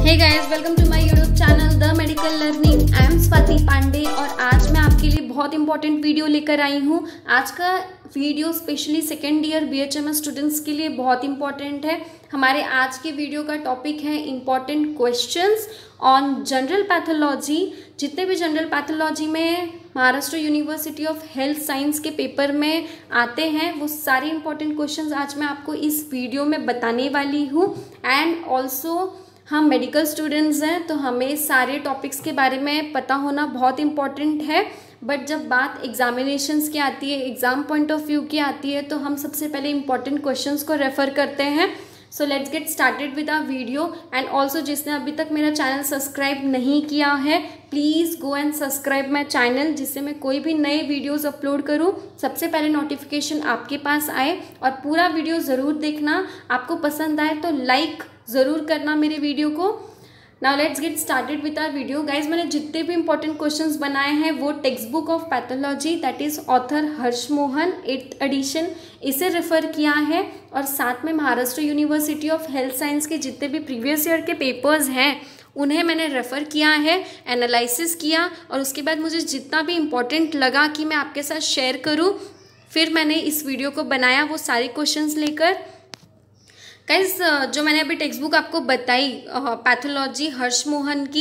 Hey guys, welcome to my YouTube channel the medical learning. I am Swati Pandey और आज मैं आपके लिए बहुत इंपॉर्टेंट वीडियो लेकर आई हूँ। आज का video specially second year BHMS students के लिए बहुत इंपॉर्टेंट है। हमारे आज के वीडियो का टॉपिक है important questions on general pathology. जितने भी जनरल पैथोलॉजी में Maharashtra university of health science के पेपर में आते हैं वो सारे इंपॉर्टेंट क्वेश्चंस आज मैं आपको इस वीडियो में बताने वाली हूँ। एंड ऑल्सो हम मेडिकल स्टूडेंट्स हैं तो हमें सारे टॉपिक्स के बारे में पता होना बहुत इम्पॉर्टेंट है। बट जब बात एग्जामिनेशंस की आती है, एग्ज़ाम पॉइंट ऑफ व्यू की आती है, तो हम सबसे पहले इंपॉर्टेंट क्वेश्चंस को रेफ़र करते हैं। So let's get started with our video. And also जिसने अभी तक मेरा चैनल सब्सक्राइब नहीं किया है, please go and subscribe my channel, जिससे मैं कोई भी नए वीडियोस अपलोड करूं सबसे पहले नोटिफिकेशन आपके पास आए। और पूरा वीडियो ज़रूर देखना, आपको पसंद आए तो लाइक ज़रूर करना मेरे वीडियो को। Now let's get started with our video. Guys, मैंने जितने भी इंपॉर्टेंट क्वेश्चंस बनाए हैं वो text book of pathology, that is author Harsh Mohan 8th edition, इसे रेफ़र किया है। और साथ में Maharashtra university of health science के जितने भी प्रीवियस ईयर के पेपर्स हैं उन्हें मैंने रेफ़र किया है, एनालिसिस किया, और उसके बाद मुझे जितना भी इम्पॉर्टेंट लगा कि मैं आपके साथ शेयर करूँ, फिर मैंने इस वीडियो को बनाया वो सारे क्वेश्चंस लेकर। गाइस, जो मैंने अभी टेक्स्ट बुक आपको बताई पैथोलॉजी हर्ष मोहन की,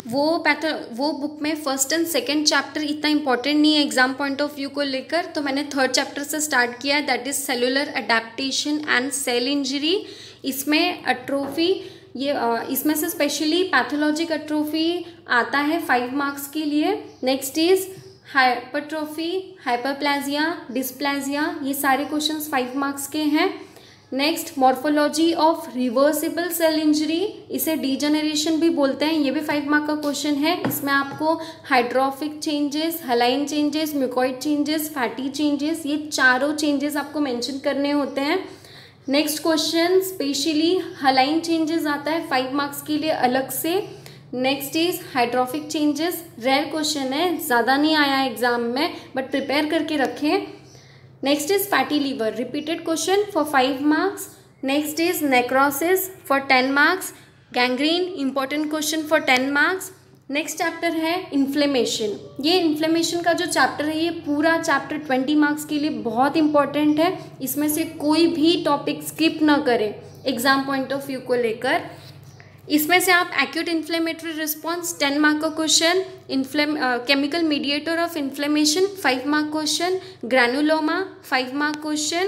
वो बुक में फर्स्ट एंड सेकंड चैप्टर इतना इंपॉर्टेंट नहीं है एग्जाम पॉइंट ऑफ व्यू को लेकर, तो मैंने थर्ड चैप्टर से स्टार्ट किया है, that is cellular adaptation and cell injury. इसमें एट्रोफी, इसमें से स्पेशली पैथोलॉजिक एट्रोफी आता है 5 मार्क्स के लिए। Next is hypertrophy, hyperplasia, dysplasia, ये सारे क्वेश्चंस 5 मार्क्स के हैं। Next morphology of reversible cell injury, इसे डीजेनरेशन भी बोलते हैं, ये भी 5 मार्क का क्वेश्चन है। इसमें आपको hydropic changes, hyaline changes, mucoid changes, fatty changes, ये चारों चेंजेस आपको मेंशन करने होते हैं। Next question specially hyaline changes आता है 5 मार्क्स के लिए अलग से। Next is hydropic changes, rare question है, ज़्यादा नहीं आया एग्जाम में, बट प्रिपेयर करके रखें। Next is fatty liver, repeated question for 5 marks. Next is necrosis for 10 marks, gangrene, important question for 10 marks. Next chapter है इन्फ्लेमेशन। ये इन्फ्लेमेशन का जो चैप्टर है, ये पूरा चैप्टर 20 मार्क्स के लिए बहुत इंपॉर्टेंट है। इसमें से कोई भी टॉपिक स्किप ना करें एग्जाम पॉइंट ऑफ व्यू को लेकर। इसमें से आप एक्यूट इन्फ्लेमेटरी रिस्पॉन्स 10 मार्क का question, chemical mediator of inflammation 5 mark question, granuloma 5 mark question,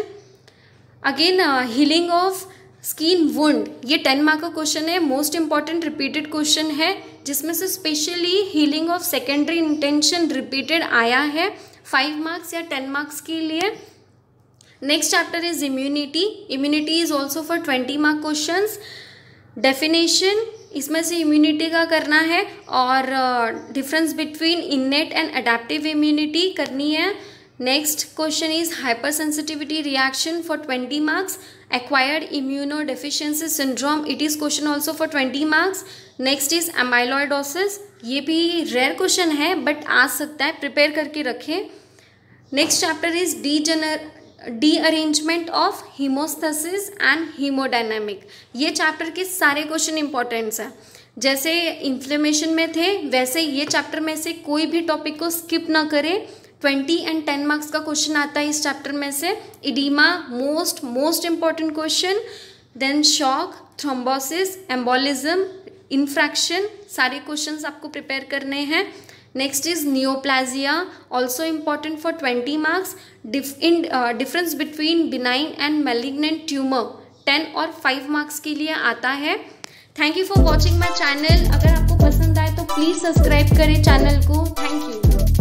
again healing of skin wound, ये 10 मार्क का क्वेश्चन है, मोस्ट इंपॉर्टेंट रिपीटेड क्वेश्चन है, जिसमें से specially healing of secondary intention repeated आया है 5 marks या 10 मार्क्स के लिए। Next chapter is immunity, immunity is also for 20 mark question. Definition, इसमें से इम्यूनिटी का करना है, और difference between innate and adaptive immunity करनी है। Next question is hypersensitivity reaction for 20 marks, acquired immunodeficiency syndrome, it is question also for 20 marks. Next is amyloidosis, ये भी रेयर क्वेश्चन है बट आ सकता है, प्रिपेयर करके रखें। Next chapter is derangement of haemostasis and haemodynamic, ये chapter के सारे क्वेश्चन इंपॉर्टेंट्स हैं। जैसे इन्फ्लेमेशन में थे वैसे ये चैप्टर में से कोई भी टॉपिक को स्किप ना करें। 20 एंड 10 मार्क्स का क्वेश्चन आता है इस चैप्टर में से। Oedema most important question, then shock, thrombosis, embolism, infarction, सारे क्वेश्चंस आपको प्रिपेयर करने हैं। Next is neoplasia, also important for 20 marks. Difference between benign and malignant tumour 10 और 5 मार्क्स के लिए आता है। Thank you for watching my channel. अगर आपको पसंद आए तो प्लीज़ सब्सक्राइब करें चैनल को। Thank you.